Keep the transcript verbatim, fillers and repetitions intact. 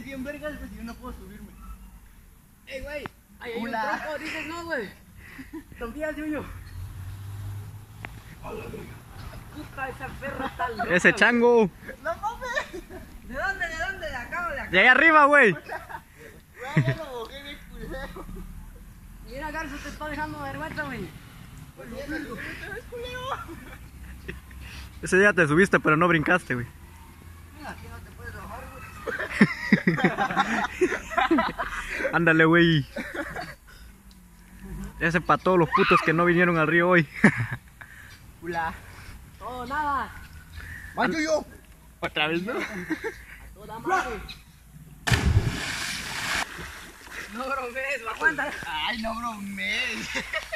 bien vergas, pues yo no puedo subirme. Ey, güey, ahí hay un Hola. tronco, dices no, güey. Confías, Yuyo. Puta, esa perra está loca. Ese chango. ¡No mames! ¿De dónde, de dónde? De acá o de acá. De ahí arriba, güey. Güey, ya lo mojé bien culero. Mira, Garzo, te está dejando vergüenza, güey. Pues ya me subí otra vez, culero. Ese día te subiste, pero no brincaste, güey. Mira, aquí no te puedes bajar, güey. Ándale, güey. Ese para todos los putos que no vinieron al río hoy. Hola. Todo, nada. ¡Va, Yuyo! Otra vez, ¿no? Toda madre. No bromes, aguanta. Ay, no bromes.